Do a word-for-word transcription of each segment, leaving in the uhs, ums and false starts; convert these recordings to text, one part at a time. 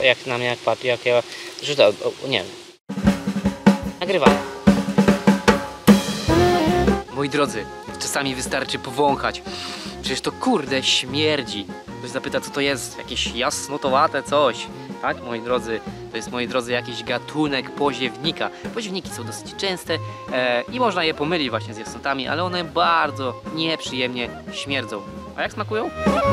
jak na mnie jak patrzy, jak ja... Że to, o, nie wiem. Nagrywam. Moi drodzy, czasami wystarczy powąchać. Przecież to kurde śmierdzi. Ktoś zapyta, co to jest, jakieś jasnotowate coś. Tak, moi drodzy, to jest, moi drodzy, jakiś gatunek poziewnika. Poziewniki są dosyć częste e, i można je pomylić właśnie z jasnotami, ale one bardzo nieprzyjemnie śmierdzą. A jak smakują?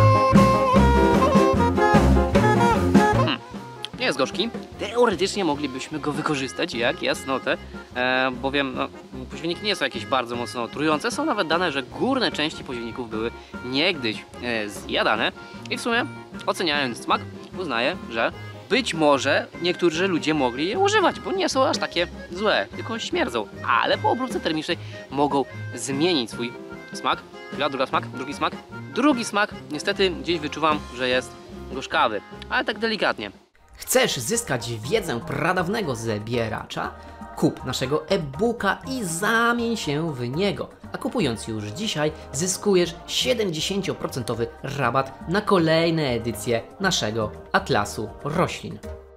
Hmm, nie jest gorzki. Teoretycznie moglibyśmy go wykorzystać jak jasnotę, e, bowiem no, poziewniki nie są jakieś bardzo mocno trujące. Są nawet dane, że górne części poziewników były niegdyś e, zjadane i w sumie, oceniając smak, uznaję, że być może niektórzy ludzie mogli je używać, bo nie są aż takie złe, tylko śmierdzą, ale po obróbce termicznej mogą zmienić swój smak. Chwila, drugi smak, drugi smak, drugi smak. Niestety gdzieś wyczuwam, że jest gorzkawy, ale tak delikatnie. Chcesz zyskać wiedzę pradawnego zbieracza? Kup naszego e-booka i zamień się w niego. A kupując już dzisiaj, zyskujesz siedemdziesięcioprocentowy rabat na kolejne edycje naszego Atlasu Roślin.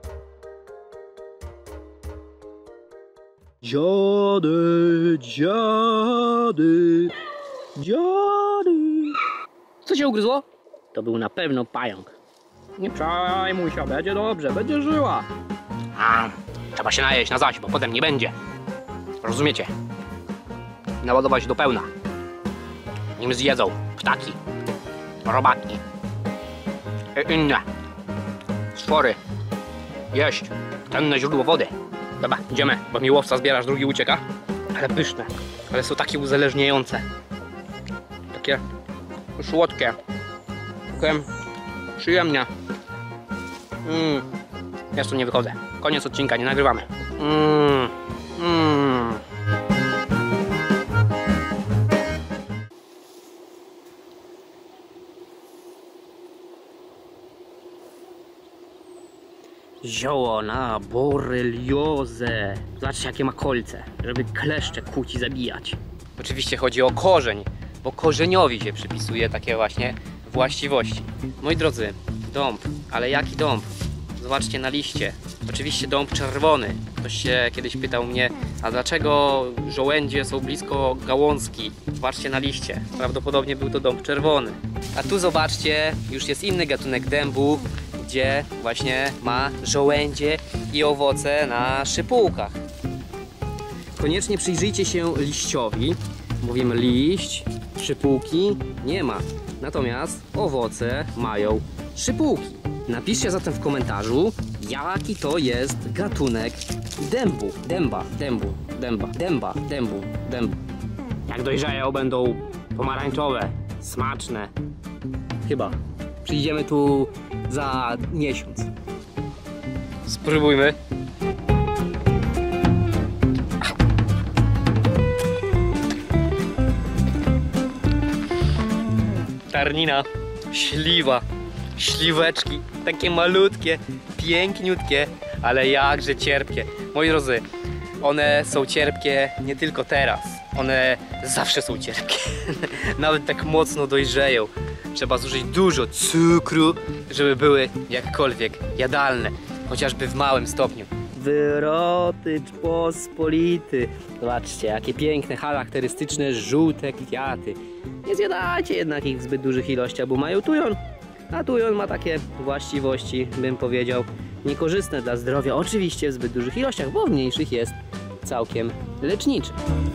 Dziady, dziady, dziady. Co się ugryzło? To był na pewno pająk. Nie przejmuj się, będzie dobrze, będzie żyła. A, trzeba się najeść na zaś, bo potem nie będzie. Rozumiecie? Naładować do pełna. Nim zjedzą ptaki, robaki i inne stwory. Jeść cenne źródło wody. Dobra, idziemy, bo mi łowca zbierasz, drugi ucieka. Ale pyszne, ale są takie uzależniające. Takie słodkie. Takie przyjemnie. Mm. Ja tu nie wychodzę. Koniec odcinka, nie nagrywamy. Mm. Mm. Zioło na boreliozę. Zobaczcie, jakie ma kolce, żeby kleszcze kłuć i zabijać. Oczywiście chodzi o korzeń, bo korzeniowi się przypisuje takie właśnie właściwości. Moi drodzy, dąb, ale jaki dąb? Zobaczcie na liście. Oczywiście dąb czerwony. Ktoś się kiedyś pytał mnie, a dlaczego żołędzie są blisko gałązki? Zobaczcie na liście. Prawdopodobnie był to dąb czerwony. A tu zobaczcie, już jest inny gatunek dębu, gdzie właśnie ma żołędzie i owoce na szypułkach. Koniecznie przyjrzyjcie się liściowi. Mówimy liść, szypułki nie ma. Natomiast owoce mają szypułki. Napiszcie zatem w komentarzu, jaki to jest gatunek dębu. Dęba, dębu, dęba, dęba, dębu, dębu. Jak dojrzeją, będą pomarańczowe, smaczne. Chyba. Przyjdziemy tu za miesiąc. Spróbujmy. Tarnina, śliwa, śliweczki, takie malutkie, piękniutkie, ale jakże cierpkie. Moi drodzy, one są cierpkie nie tylko teraz, one zawsze są cierpkie. Nawet tak mocno dojrzeją. Trzeba zużyć dużo cukru, żeby były jakkolwiek jadalne, chociażby w małym stopniu. Wyrotycz pospolity. Zobaczcie, jakie piękne, charakterystyczne, żółte kwiaty. Nie zjadajcie jednak ich w zbyt dużych ilościach, bo mają tujon. A tujon ma takie właściwości, bym powiedział, niekorzystne dla zdrowia. Oczywiście w zbyt dużych ilościach, bo w mniejszych jest całkiem leczniczy.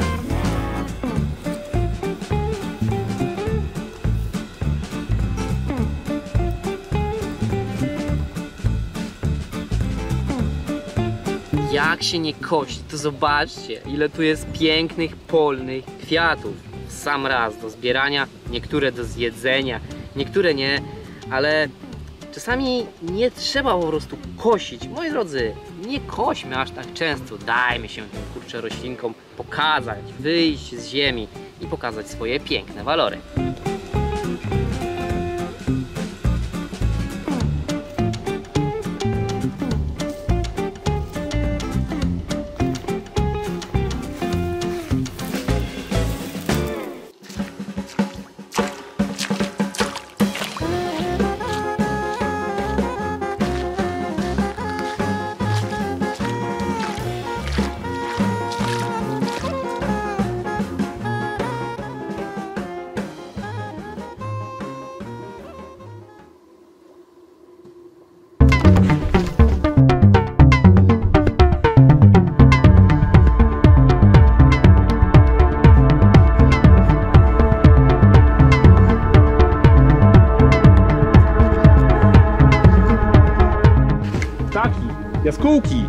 Jak się nie kości, to zobaczcie, ile tu jest pięknych, polnych kwiatów. W sam raz do zbierania, niektóre do zjedzenia, niektóre nie, ale czasami nie trzeba po prostu kosić. Moi drodzy, nie kośmy aż tak często, dajmy się tym kurczę roślinkom pokazać, wyjść z ziemi i pokazać swoje piękne walory. Jaskółki!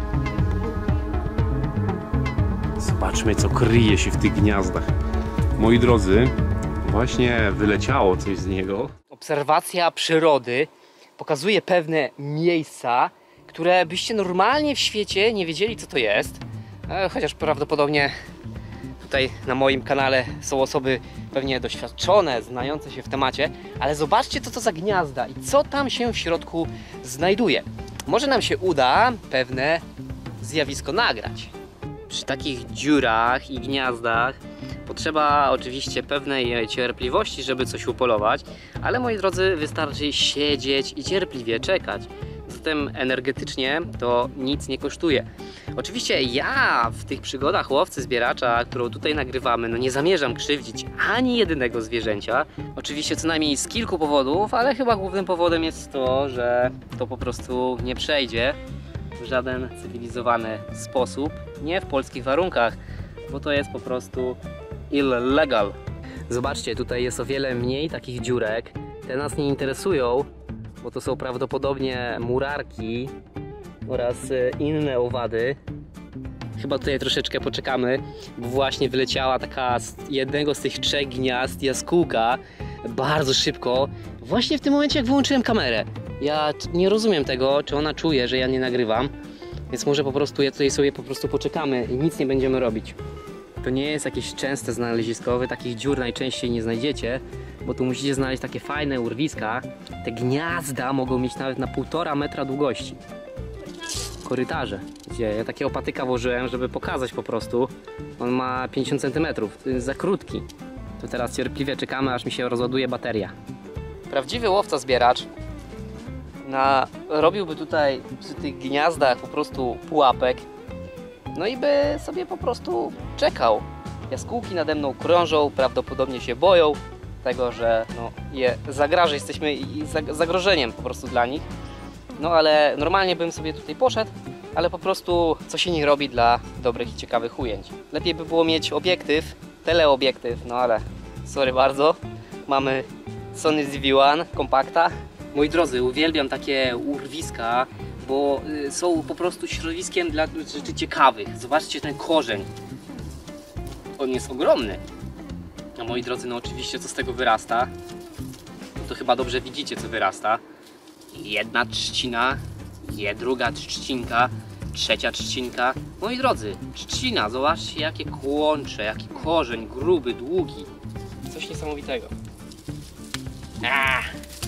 Zobaczmy, co kryje się w tych gniazdach. Moi drodzy, właśnie wyleciało coś z niego. Obserwacja przyrody pokazuje pewne miejsca, które byście normalnie w świecie nie wiedzieli, co to jest. E, Chociaż prawdopodobnie tutaj na moim kanale są osoby pewnie doświadczone, znające się w temacie, ale zobaczcie, co to za gniazda i co tam się w środku znajduje. Może nam się uda pewne zjawisko nagrać. Przy takich dziurach i gniazdach potrzeba oczywiście pewnej cierpliwości, żeby coś upolować, ale moi drodzy, wystarczy siedzieć i cierpliwie czekać. Zatem energetycznie to nic nie kosztuje. Oczywiście ja w tych przygodach łowcy zbieracza, którą tutaj nagrywamy, no nie zamierzam krzywdzić ani jedynego zwierzęcia. Oczywiście co najmniej z kilku powodów, ale chyba głównym powodem jest to, że to po prostu nie przejdzie w żaden cywilizowany sposób, nie w polskich warunkach, bo to jest po prostu illegal. Zobaczcie, tutaj jest o wiele mniej takich dziurek. Te nas nie interesują, bo to są prawdopodobnie murarki oraz inne owady. Chyba tutaj troszeczkę poczekamy, bo właśnie wyleciała taka z jednego z tych trzech gniazd jaskółka bardzo szybko, właśnie w tym momencie, jak wyłączyłem kamerę. Ja nie rozumiem tego, czy ona czuje, że ja nie nagrywam, więc może po prostu ja tutaj sobie po prostu poczekamy i nic nie będziemy robić. To nie jest jakieś częste znalezisko, wy takich dziur najczęściej nie znajdziecie, bo tu musicie znaleźć takie fajne urwiska. Te gniazda mogą mieć nawet na półtora metra długości. Korytarze, gdzie ja takiego patyka włożyłem, żeby pokazać po prostu. On ma pięćdziesiąt centymetrów, to jest za krótki. To teraz cierpliwie czekamy, aż mi się rozładuje bateria. Prawdziwy łowca zbieracz na, robiłby tutaj przy tych gniazdach po prostu pułapek, no i by sobie po prostu czekał. Jaskółki nade mną krążą, prawdopodobnie się boją tego, że no, je zagraża, jesteśmy i zagrożeniem po prostu dla nich. No ale normalnie bym sobie tutaj poszedł, ale po prostu co się nie robi dla dobrych i ciekawych ujęć. Lepiej by było mieć obiektyw, teleobiektyw, no ale sorry bardzo, mamy Sony Z V jeden kompakta. Moi drodzy, uwielbiam takie urwiska, bo y, są po prostu środowiskiem dla rzeczy ciekawych. Zobaczcie ten korzeń. On jest ogromny. A moi drodzy, no oczywiście co z tego wyrasta? No to chyba dobrze widzicie, co wyrasta. Jedna trzcina, je druga trzcinka, trzecia trzcinka. Moi drodzy, trzcina, zobaczcie jakie kłącze, jaki korzeń, gruby, długi. Coś niesamowitego. Ah.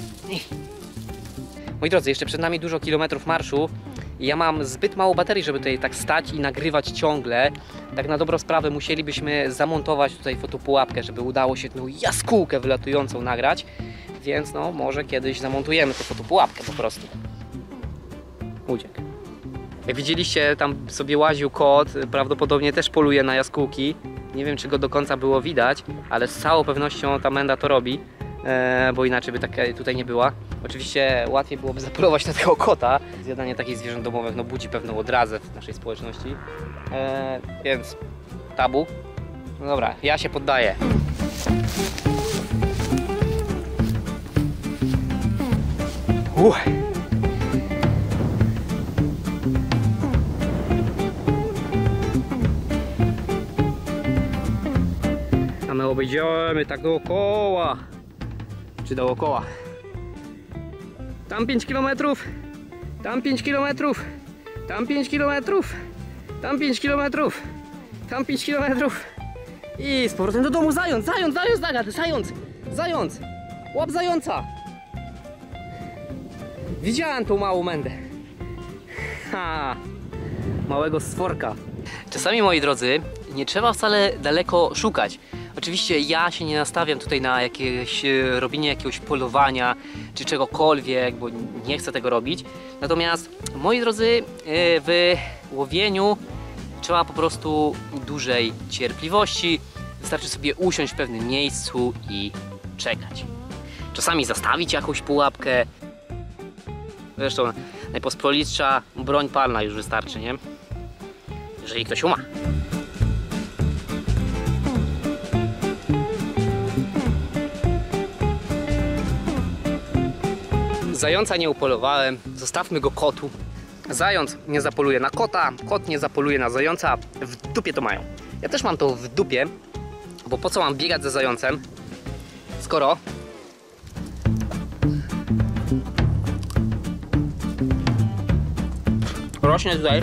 Moi drodzy, jeszcze przed nami dużo kilometrów marszu. Ja mam zbyt mało baterii, żeby tutaj tak stać i nagrywać ciągle. Tak na dobrą sprawę musielibyśmy zamontować tutaj fotopułapkę, żeby udało się tą jaskółkę wylatującą nagrać. Więc no, może kiedyś zamontujemy tę fotopułapkę po prostu. Uciekł. Jak widzieliście, tam sobie łaził kot, prawdopodobnie też poluje na jaskółki. Nie wiem, czy go do końca było widać, ale z całą pewnością ta menda to robi, e, bo inaczej by taka tutaj nie była. Oczywiście łatwiej byłoby zapolować na tego kota. Zjadanie takich zwierząt domowych no, budzi pewną odrazę w naszej społeczności. E, więc tabu. No dobra, ja się poddaję. Uch. A my obejdziemy tak dookoła. Czy dookoła? Tam pięć kilometrów, tam pięć kilometrów, tam pięć kilometrów, tam pięć kilometrów, tam pięć kilometrów i z powrotem do domu. Zając, zając, zając, zając, zając, zając, łap zająca. Widziałem tą małą mędę. Ha, małego stworka. Czasami, moi drodzy, nie trzeba wcale daleko szukać. Oczywiście ja się nie nastawiam tutaj na jakieś robienie jakiegoś polowania czy czegokolwiek, bo nie chcę tego robić. Natomiast, moi drodzy, w łowieniu trzeba po prostu dużej cierpliwości. Wystarczy sobie usiąść w pewnym miejscu i czekać. Czasami zastawić jakąś pułapkę. Zresztą najpospolitsza broń palna już wystarczy, nie? Jeżeli ktoś ją ma. Zająca nie upolowałem, zostawmy go kotu. Zając nie zapoluje na kota, kot nie zapoluje na zająca, w dupie to mają. Ja też mam to w dupie, bo po co mam biegać za zającem, skoro rośnie tutaj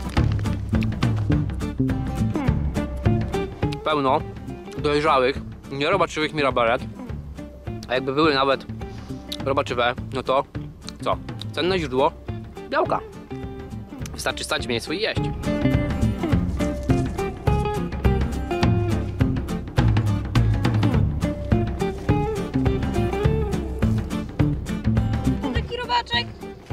pełno dojrzałych, nierobaczywych mirabelek, a jakby były nawet robaczywe, no to co? Cenne źródło białka. Wystarczy stać w miejscu i jeść. Taki robaczek.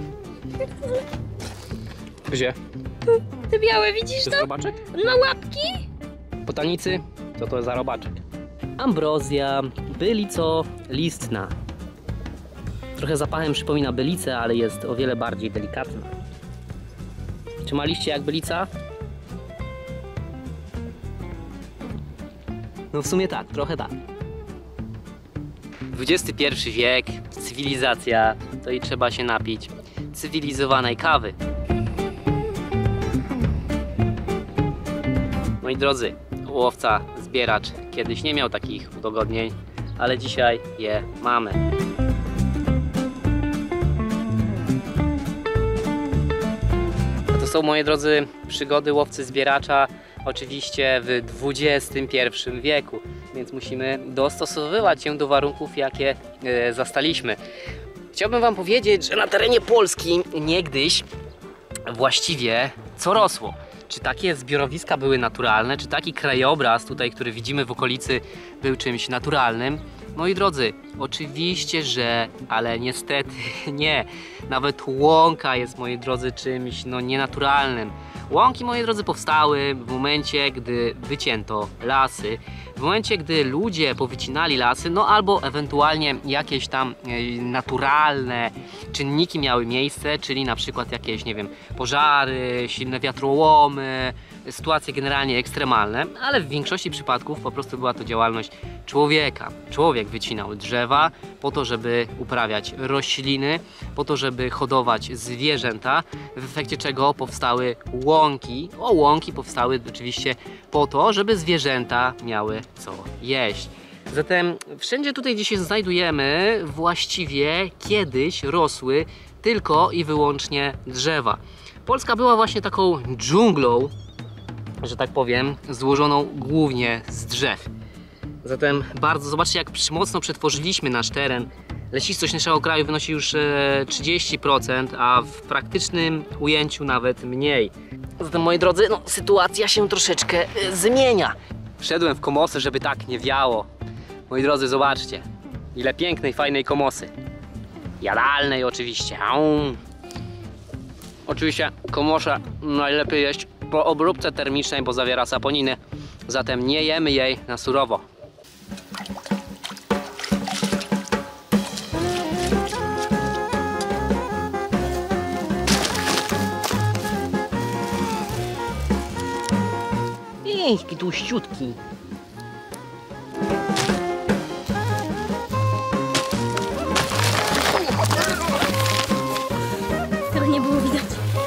Gdzie? Te białe, widzisz To to? jest robaczek? Na łapki? Botanicy, co to jest za robaczek? Ambrozja bylico listna. Trochę zapachem przypomina bylicę, ale jest o wiele bardziej delikatna. Czy ma liście jak bylica? No w sumie tak, trochę tak. dwudziesty pierwszy wiek, cywilizacja, to i trzeba się napić cywilizowanej kawy. Moi drodzy, łowca, zbieracz kiedyś nie miał takich udogodnień, ale dzisiaj je mamy. To są, moi drodzy, przygody łowcy zbieracza, oczywiście w dwudziestym pierwszym wieku, więc musimy dostosowywać się do warunków, jakie e, zastaliśmy. Chciałbym wam powiedzieć, że na terenie Polski niegdyś właściwie co rosło? Czy takie zbiorowiska były naturalne? Czy taki krajobraz tutaj, który widzimy w okolicy, był czymś naturalnym? Moi drodzy, oczywiście, że, ale niestety nie. Nawet łąka jest, moi drodzy, czymś no nienaturalnym. Łąki, moi drodzy, powstały w momencie, gdy wycięto lasy, w momencie, gdy ludzie powycinali lasy, no albo ewentualnie jakieś tam e, naturalne czynniki miały miejsce, czyli na przykład jakieś, nie wiem, pożary, silne wiatrołomy, sytuacje generalnie ekstremalne, ale w większości przypadków po prostu była to działalność człowieka. Człowiek wycinał drzewa po to, żeby uprawiać rośliny, po to, żeby hodować zwierzęta, w efekcie czego powstały łąki. O, łąki powstały oczywiście po to, żeby zwierzęta miały co jeść. Zatem wszędzie tutaj, gdzie się znajdujemy, właściwie kiedyś rosły tylko i wyłącznie drzewa. Polska była właśnie taką dżunglą, że tak powiem, złożoną głównie z drzew. Zatem bardzo, zobaczcie, jak mocno przetworzyliśmy nasz teren. Lesistość naszego kraju wynosi już trzydzieści procent, a w praktycznym ujęciu nawet mniej. Zatem, moi drodzy, no, sytuacja się troszeczkę e, zmienia. Wszedłem w komosę, żeby tak nie wiało. Moi drodzy, zobaczcie, ile pięknej, fajnej komosy. Jadalnej oczywiście. Au. Oczywiście komoszę najlepiej jeść po obróbce termicznej, bo zawiera saponiny. Zatem nie jemy jej na surowo. Jaki tłuściutki. Tego nie było widać.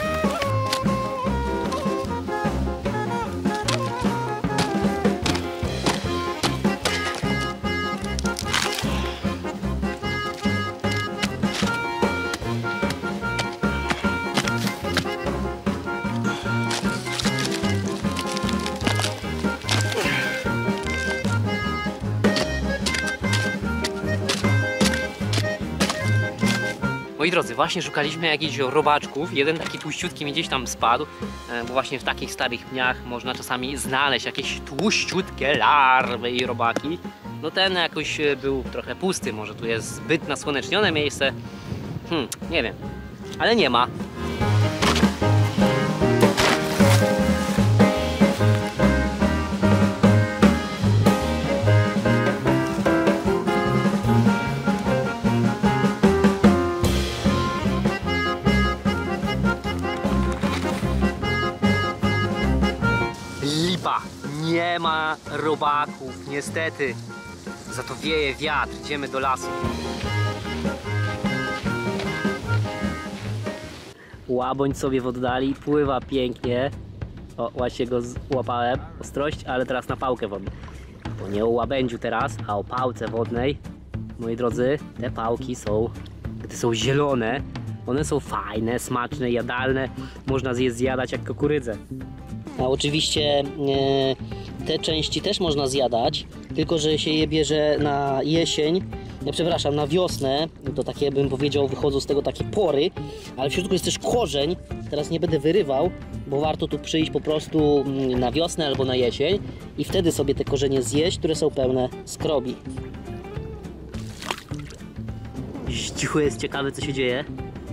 Moi drodzy, właśnie szukaliśmy jakichś robaczków. Jeden taki tłuściutki mi gdzieś tam spadł, bo właśnie w takich starych pniach można czasami znaleźć jakieś tłuściutkie larwy i robaki. No ten jakoś był trochę pusty, może tu jest zbyt nasłonecznione miejsce. Hmm, nie wiem, ale nie ma. Lipa, nie ma robaków, niestety. Za to wieje wiatr, idziemy do lasu. Łaboń sobie w oddali pływa pięknie. O, właśnie go złapałem. Ostrość, ale teraz na pałkę wodną. Bo nie o łabędziu teraz, a o pałce wodnej. Moi drodzy, te pałki są, te są zielone. One są fajne, smaczne, jadalne. Można je zjadać jak kukurydzę. A oczywiście e, te części też można zjadać, tylko że się je bierze na jesień, no, przepraszam, na wiosnę. To takie, bym powiedział, wychodzą z tego takie pory, ale w środku jest też korzeń. Teraz nie będę wyrywał, bo warto tu przyjść po prostu na wiosnę albo na jesień i wtedy sobie te korzenie zjeść, które są pełne skrobi. Cicho jest, ciekawe co się dzieje.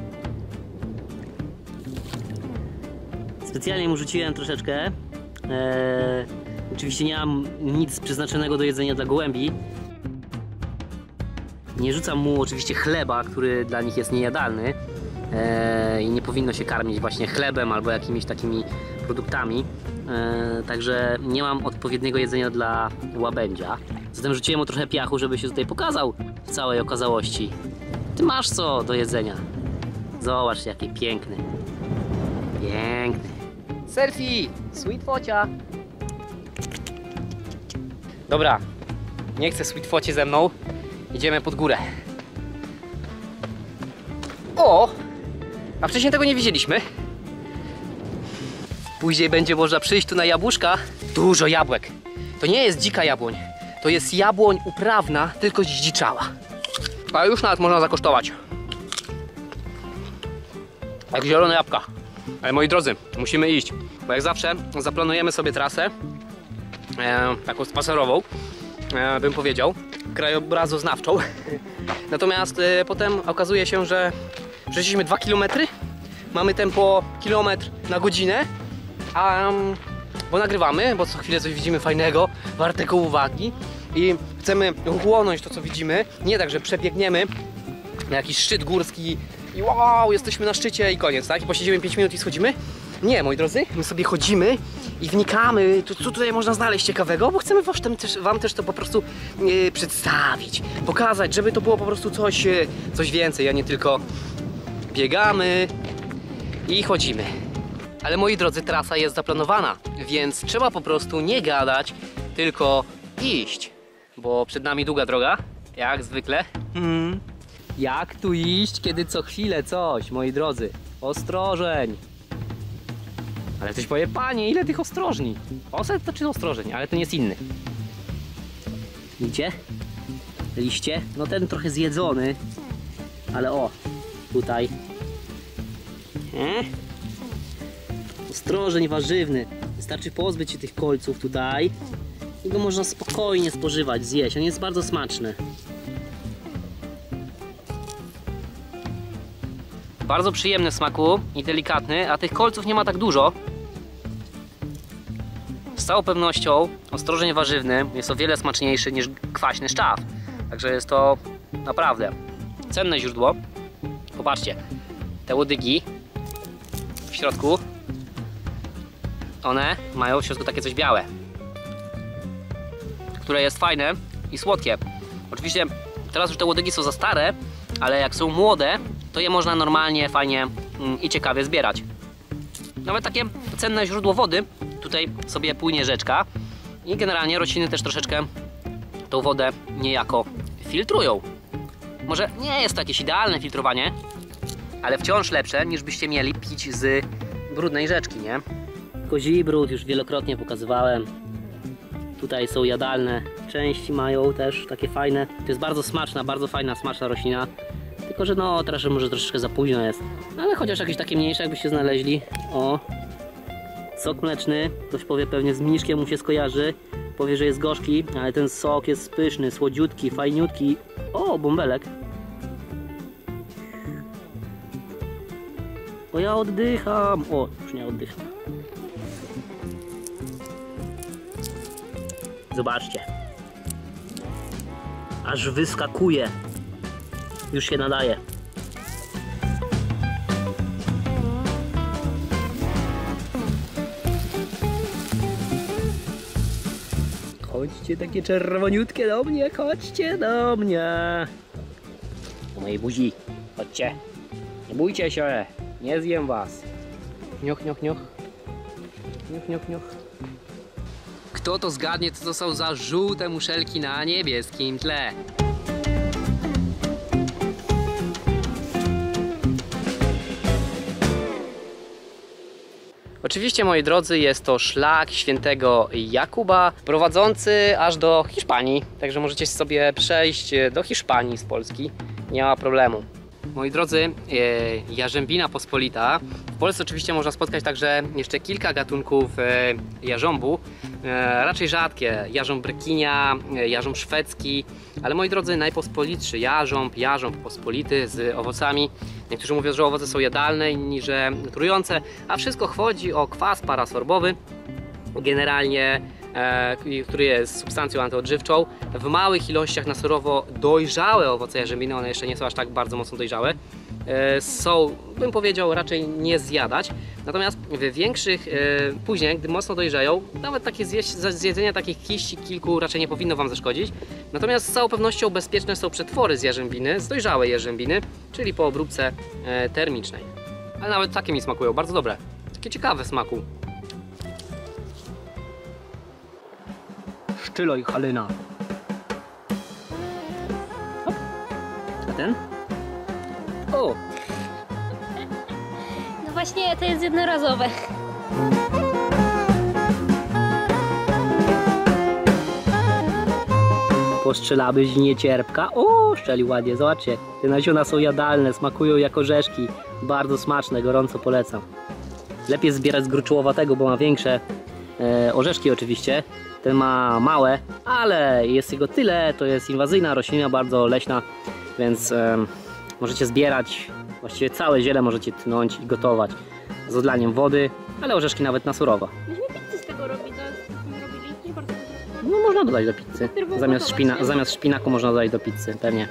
Specjalnie mu rzuciłem troszeczkę. Eee, oczywiście nie mam nic przeznaczonego do jedzenia dla gołębi. Nie rzucam mu oczywiście chleba, który dla nich jest niejadalny. Eee, I nie powinno się karmić właśnie chlebem albo jakimiś takimi produktami. Eee, także nie mam odpowiedniego jedzenia dla łabędzia. Zatem rzuciłem mu trochę piachu, żeby się tutaj pokazał w całej okazałości. Ty masz co do jedzenia. Zobacz, jaki piękny. Piękny. Selfie! Sweet focia! Dobra, nie chcę sweet focie ze mną. Idziemy pod górę. O! A wcześniej tego nie widzieliśmy. Później będzie można przyjść tu na jabłuszka. Dużo jabłek. To nie jest dzika jabłoń. To jest jabłoń uprawna, tylko zdziczała. A już nawet można zakosztować. Jak zielone jabłka. Ale moi drodzy, musimy iść, bo jak zawsze zaplanujemy sobie trasę e, taką spacerową, e, bym powiedział, krajobrazoznawczą. Natomiast e, potem okazuje się, że przeszliśmy dwa kilometry, mamy tempo kilometr na godzinę, a, um, bo nagrywamy, bo co chwilę coś widzimy fajnego, wartego uwagi i chcemy chłonąć to, co widzimy, nie tak, że przebiegniemy na jakiś szczyt górski i wow, jesteśmy na szczycie i koniec, tak? I posiedzimy pięć minut i schodzimy. Nie, moi drodzy, my sobie chodzimy i wnikamy, co tutaj można znaleźć ciekawego, bo chcemy wam też, wam też to po prostu e, przedstawić, pokazać, żeby to było po prostu coś, e, coś więcej, a nie tylko biegamy i chodzimy. Ale moi drodzy, trasa jest zaplanowana, więc trzeba po prostu nie gadać, tylko iść, bo przed nami długa droga, jak zwykle. Hmm. Jak tu iść, kiedy co chwilę coś, moi drodzy? Ostrożeń! Ale ktoś powie, panie, ile tych ostrożni? Oset to czy ostrożeń, ale ten jest inny. Widzicie? Liście? No ten trochę zjedzony. Ale o, tutaj. E? Ostrożeń warzywny. Wystarczy pozbyć się tych kolców tutaj i go można spokojnie spożywać, zjeść. On jest bardzo smaczny. Bardzo przyjemny w smaku i delikatny, a tych kolców nie ma tak dużo. Z całą pewnością ostrożeń warzywny jest o wiele smaczniejszy niż kwaśny szczaw. Także jest to naprawdę cenne źródło. Popatrzcie, te łodygi w środku, one mają w środku takie coś białe, które jest fajne i słodkie. Oczywiście teraz już te łodygi są za stare, ale jak są młode, to je można normalnie, fajnie i ciekawie zbierać. Nawet takie cenne źródło wody, tutaj sobie płynie rzeczka i generalnie rośliny też troszeczkę tą wodę niejako filtrują. Może nie jest to jakieś idealne filtrowanie, ale wciąż lepsze niż byście mieli pić z brudnej rzeczki, nie? Kozi brud już wielokrotnie pokazywałem. Tutaj są jadalne części, mają też takie fajne. To jest bardzo smaczna, bardzo fajna, smaczna roślina. Tylko że no teraz może troszeczkę za późno jest. Ale chociaż jakieś takie mniejsze jakbyście znaleźli. O, sok mleczny. Ktoś powie pewnie z mniszkiem mu się skojarzy. Powie, że jest gorzki, ale ten sok jest pyszny, słodziutki, fajniutki. O, bąbelek. O, ja oddycham. O, już nie oddycham. Zobaczcie. Aż wyskakuje. Już się nadaje. Chodźcie takie czerwoniutkie do mnie, chodźcie do mnie. Do mojej buzi. Chodźcie. Nie bójcie się. Nie zjem was. Nioch, nioch, nioch. Nioch, nioch, nioch. Kto to zgadnie, co to są za żółte muszelki na niebieskim tle? Oczywiście, moi drodzy, jest to szlak świętego Jakuba prowadzący aż do Hiszpanii. Także możecie sobie przejść do Hiszpanii z Polski. Nie ma problemu. Moi drodzy, jarzębina pospolita. W Polsce oczywiście można spotkać także jeszcze kilka gatunków jarząbu. Raczej rzadkie. Jarząb rekinia, jarząb szwedzki. Ale moi drodzy, najpospolitszy jarząb, jarząb pospolity z owocami. Niektórzy mówią, że owoce są jadalne, inni, że trujące. A wszystko chodzi o kwas parasorbowy. Generalnie E, który jest substancją antyodżywczą. W małych ilościach na surowo dojrzałe owoce jarzębiny, one jeszcze nie są aż tak bardzo mocno dojrzałe, e, są, bym powiedział, raczej nie zjadać. Natomiast w większych, e, później, gdy mocno dojrzeją, nawet takie zjeść, zjedzenie takich kiści kilku raczej nie powinno Wam zaszkodzić. Natomiast z całą pewnością bezpieczne są przetwory z jarzębiny, z dojrzałej jarzębiny, czyli po obróbce e, termicznej. Ale nawet takie mi smakują, bardzo dobre. Takie ciekawe w smaku. Szczylo i halina. Hop. A ten? O! No właśnie, to jest jednorazowe. Postrzelałbyś niecierpka? O, szczeli ładnie, zobaczcie. Te nasiona są jadalne, smakują jak orzeszki. Bardzo smaczne, gorąco polecam. Lepiej zbierać z gruczołowatego, bo ma większe e, orzeszki oczywiście. Ten ma małe, ale jest jego tyle, to jest inwazyjna roślina, bardzo leśna, więc um, możecie zbierać, właściwie całe ziele możecie tnąć i gotować z odlaniem wody, ale orzeszki nawet na surowo. Myśmy pizzę z tego robić, robili, nie bardzo. No można dodać do pizzy, zamiast, szpina, zamiast szpinaku można dodać do pizzy, pewnie.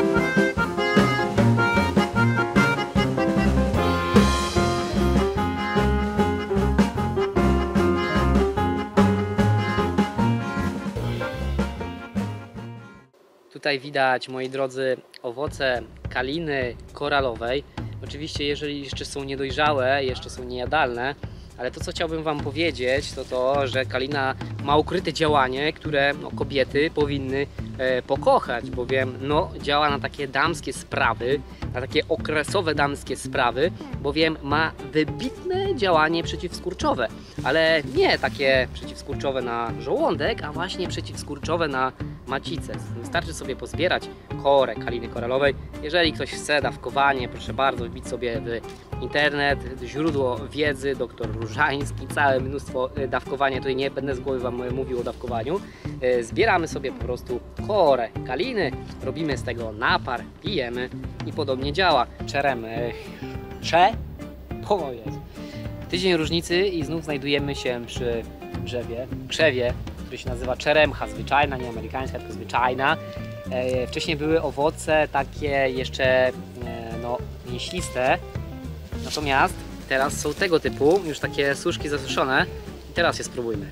Tutaj widać, moi drodzy, owoce kaliny koralowej. Oczywiście, jeżeli jeszcze są niedojrzałe, jeszcze są niejadalne, ale to, co chciałbym Wam powiedzieć, to to, że kalina ma ukryte działanie, które no, kobiety powinny e, pokochać, bowiem no, działa na takie damskie sprawy, na takie okresowe damskie sprawy, bowiem ma wybitne działanie przeciwskurczowe, ale nie takie przeciwskurczowe na żołądek, a właśnie przeciwskurczowe na macicę. Wystarczy sobie pozbierać korę kaliny koralowej. Jeżeli ktoś chce dawkowanie, proszę bardzo, wbić sobie w internet, źródło wiedzy, doktor Różański, całe mnóstwo dawkowania, tutaj nie będę z głowy Wam mówił o dawkowaniu. Zbieramy sobie po prostu korę kaliny, robimy z tego napar, pijemy i podobnie działa. Czerem, cze, o jest. Tydzień różnicy i znów znajdujemy się przy drzewie, krzewie, który się nazywa czeremcha zwyczajna, nie amerykańska, tylko zwyczajna. E, wcześniej były owoce takie jeszcze e, no, mięsiste, natomiast teraz są tego typu, już takie suszki zasuszone i teraz je spróbujmy.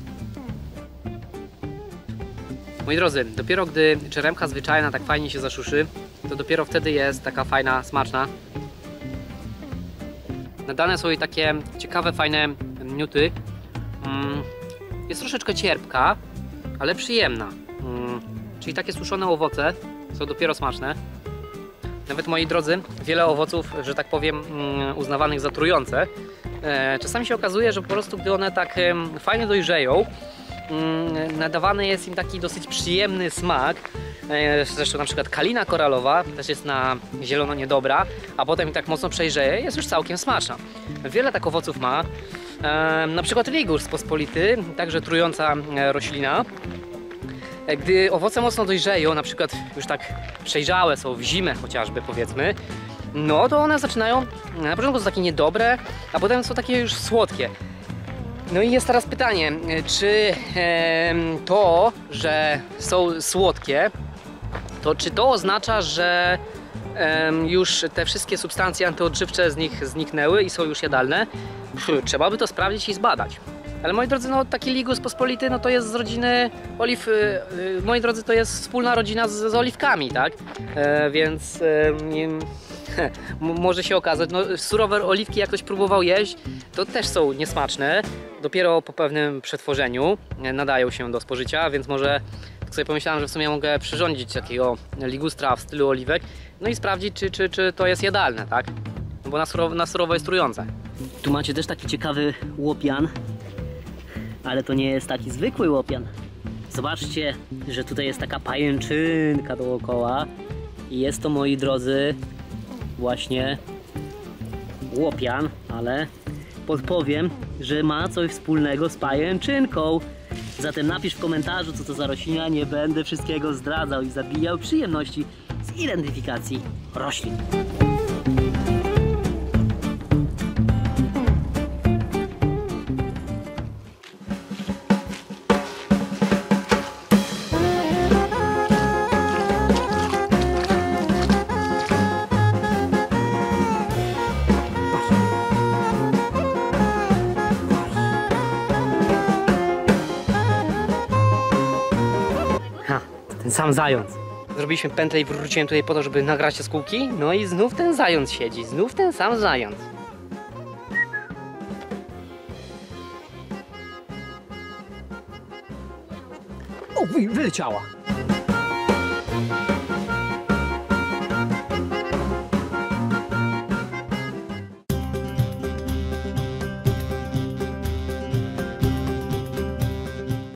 Moi drodzy, dopiero gdy czeremcha zwyczajna tak fajnie się zaszuszy, to dopiero wtedy jest taka fajna, smaczna. Nadane są jej takie ciekawe, fajne miuty. Mm. Jest troszeczkę cierpka, ale przyjemna. Mm, czyli takie suszone owoce są dopiero smaczne. Nawet, moi drodzy, wiele owoców, że tak powiem, mm, uznawanych za trujące, e, czasami się okazuje, że po prostu gdy one tak e, fajnie dojrzeją, mm, nadawany jest im taki dosyć przyjemny smak. E, zresztą na przykład kalina koralowa też jest na zielono niedobra, a potem tak mocno przejrzeje, jest już całkiem smaczna. Wiele tak owoców ma. E, na przykład ligurs pospolity, także trująca roślina. E, gdy owoce mocno dojrzeją, na przykład już tak przejrzałe są w zimę chociażby, powiedzmy, no to one zaczynają, na początku są takie niedobre, a potem są takie już słodkie. No i jest teraz pytanie, czy e, to, że są słodkie, to czy to oznacza, że e, już te wszystkie substancje antyodżywcze z nich zniknęły i są już jadalne? Trzeba by to sprawdzić i zbadać. Ale moi drodzy, no taki Ligus pospolity, no to jest z rodziny oliw, y, y, moi drodzy, to jest wspólna rodzina z, z oliwkami, tak? E, więc e, nie, może się okazać, no surowe oliwki jak ktoś próbował jeść, to też są niesmaczne. Dopiero po pewnym przetworzeniu nadają się do spożycia, więc może tak sobie pomyślałem, że w sumie mogę przyrządzić takiego ligustra w stylu oliwek, no i sprawdzić, czy, czy, czy to jest jadalne, tak? Bo na surowo, na surowo jest trujące. Tu macie też taki ciekawy łopian, ale to nie jest taki zwykły łopian. Zobaczcie, że tutaj jest taka pajęczynka dookoła i jest to, moi drodzy, właśnie łopian, ale podpowiem, że ma coś wspólnego z pajęczynką. Zatem napisz w komentarzu, co to za roślina, nie będę wszystkiego zdradzał i zabijał przyjemności z identyfikacji roślin. Ha, to ten sam zając. Zrobiliśmy pętlę i wróciłem tutaj po to, żeby nagrać te skółki. No i znów ten zając siedzi, znów ten sam zając. O, wy, wyleciała.